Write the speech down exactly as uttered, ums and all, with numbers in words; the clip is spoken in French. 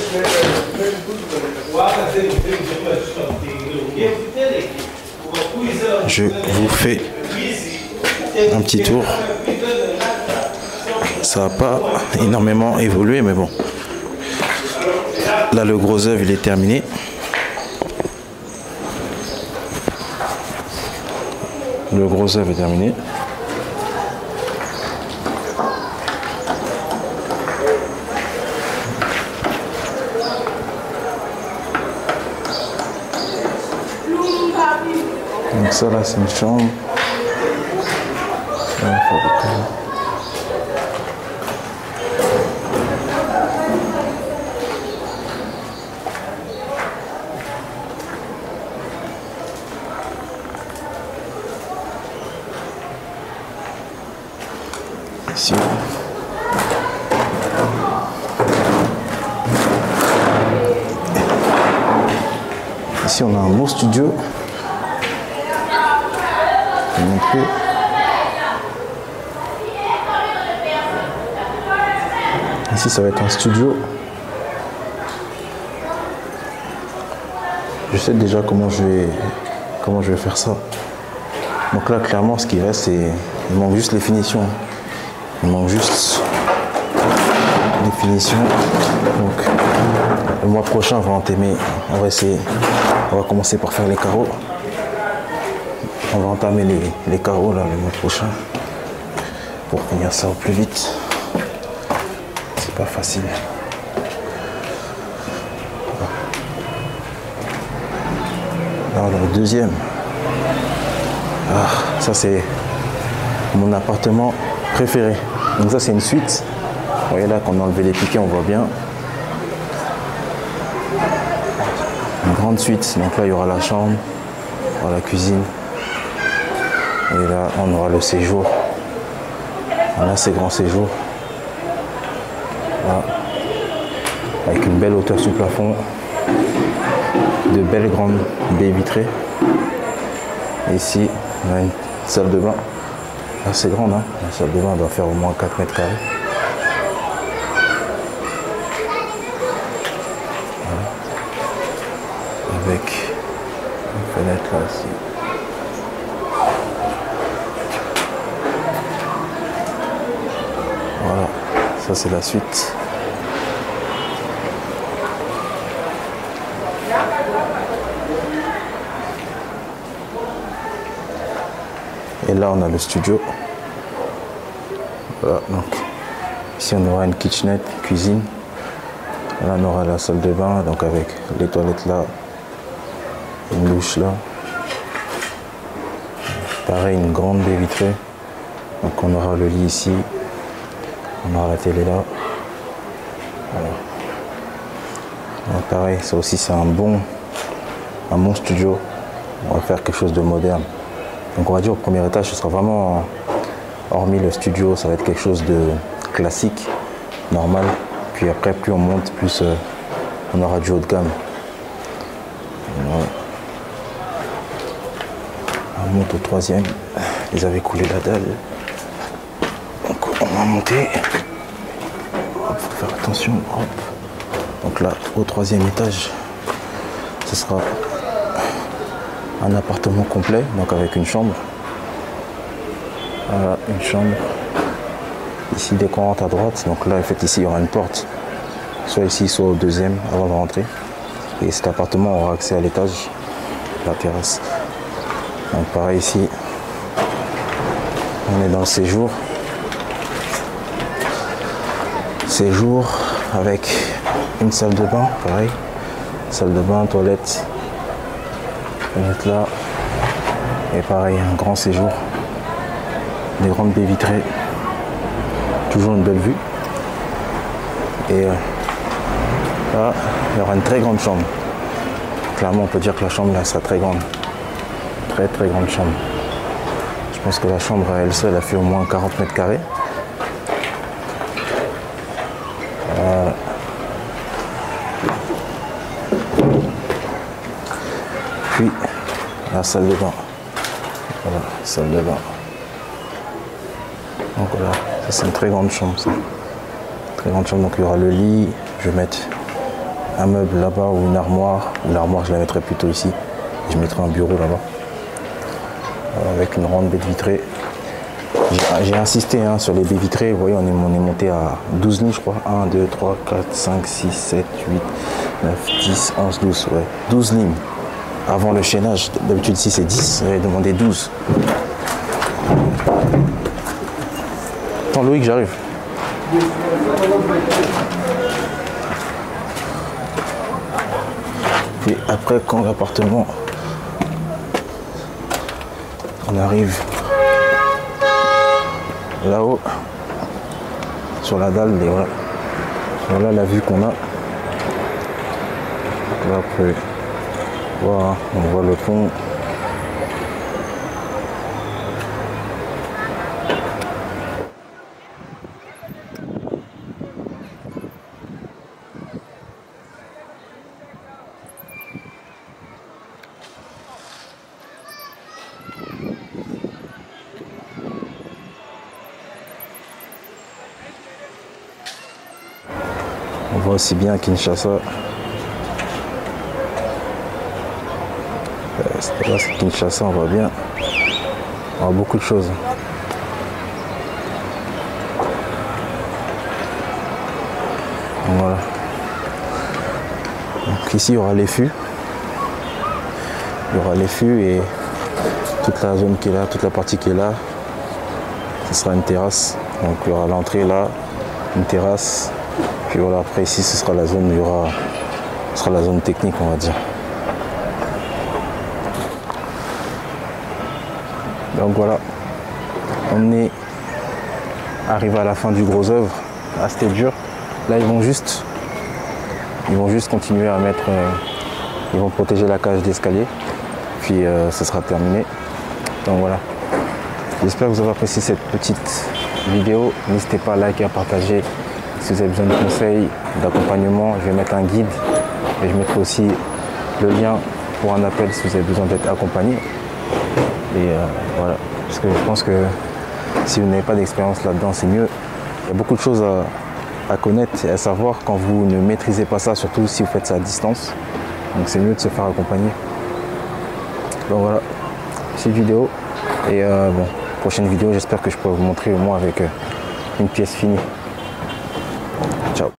Je vous fais un petit tour. Ça n'a pas énormément évolué, mais bon. Là, le gros œuvre, il est terminé. Le gros œuvre est terminé. Donc ça là c'est une chambre. Ici. Ici on a un beau studio. Montrer. Ici ça va être un studio. Je sais déjà comment je vais comment je vais faire ça. Donc là clairement ce qui reste c'est il manque juste les finitions. Il manque juste les finitions. Donc le mois prochain on va entamer, on va essayer, on va commencer par faire les carreaux. On va entamer les, les carreaux là le mois prochain pour finir ça au plus vite. C'est pas facile. Alors le deuxième, ah, ça c'est mon appartement préféré. Donc ça c'est une suite. Vous voyez là qu'on a enlevé les piquets, on voit bien. Une grande suite. Donc là il y aura la chambre, il y aura la cuisine. Et là, on aura le séjour. Un assez grand séjour. Là. Avec une belle hauteur sous plafond. De belles grandes baies vitrées. Et ici, on a une salle de bain. Assez grande, hein. La salle de bain doit faire au moins quatre mètres carrés. Voilà. Avec une fenêtre là aussi. Voilà, ça c'est la suite. Et là on a le studio. Voilà, donc ici on aura une kitchenette, cuisine. Là on aura la salle de bain, donc avec les toilettes là, une douche là. Pareil, une grande baie vitrée. Donc on aura le lit ici. On aura la télé là. Voilà. Donc pareil, ça aussi c'est un bon, un bon studio. On va faire quelque chose de moderne. Donc on va dire au premier étage, ce sera vraiment, hormis le studio, ça va être quelque chose de classique, normal. Puis après, plus on monte, plus euh, on aura du haut de gamme. Voilà. On monte au troisième. Ils avaient coulé la dalle. Donc on va monter. Il faut faire attention. Hop. Donc là, au troisième étage, ce sera un appartement complet, donc avec une chambre. Voilà, une chambre. Ici, dès qu'on rentre à droite, donc là, en fait, ici, il y aura une porte. Soit ici, soit au deuxième, avant de rentrer. Et cet appartement aura accès à l'étage, la terrasse. Donc pareil ici, on est dans le séjour. Séjour avec une salle de bain, pareil. Salle de bain, toilette. Fenêtre là. Et pareil, un grand séjour. Des grandes baies vitrées. Toujours une belle vue. Et euh, là, il y aura une très grande chambre. Clairement, on peut dire que la chambre là sera très grande. Très très grande chambre. Je pense que la chambre à elle seule a fait au moins quarante mètres carrés. Euh... Puis la salle de bain. Voilà, salle de bain. Donc voilà, ça c'est une très grande chambre ça. Très grande chambre, donc il y aura le lit. Je vais mettre un meuble là-bas ou une armoire. L'armoire, je la mettrai plutôt ici. Je mettrai un bureau là-bas. Avec une grande baie vitrée. J'ai insisté hein, sur les baies vitrées. Vous voyez, on est, on est monté à douze lignes, je crois. un, deux, trois, quatre, cinq, six, sept, huit, neuf, dix, onze, douze. Ouais. douze lignes. Avant le chaînage, d'habitude ici c'est dix. J'avais demandé douze. Attends, Loïc, j'arrive. Et après, quand l'appartement, on arrive là-haut, sur la dalle, et voilà. Voilà la vue qu'on a. Là, après, voilà, on voit le pont. On voit aussi bien Kinshasa. Euh, là, c'est Kinshasa, on voit bien. On voit beaucoup de choses. Voilà. Donc ici, il y aura les fûts. Il y aura les fûts et toute la zone qui est là, toute la partie qui est là, ce sera une terrasse. Donc il y aura l'entrée là, une terrasse. Puis voilà, après ici ce sera la zone où il y aura, ce sera la zone technique, on va dire. Donc voilà, on est arrivé à la fin du gros œuvre. Ah, c'était dur. Là ils vont juste, ils vont juste continuer à mettre, euh, ils vont protéger la cage d'escalier. Puis euh, ce sera terminé. Donc voilà. J'espère que vous avez apprécié cette petite vidéo. N'hésitez pas à liker, à partager. Si vous avez besoin de conseils, d'accompagnement, je vais mettre un guide et je mettrai aussi le lien pour un appel si vous avez besoin d'être accompagné. Et euh, voilà, parce que je pense que si vous n'avez pas d'expérience là-dedans, c'est mieux. Il y a beaucoup de choses à, à connaître et à savoir quand vous ne maîtrisez pas ça, surtout si vous faites ça à distance. Donc c'est mieux de se faire accompagner. Donc voilà, cette vidéo. Et euh, bon, prochaine vidéo, j'espère que je pourrai vous montrer au moins avec euh, une pièce finie. Ciao.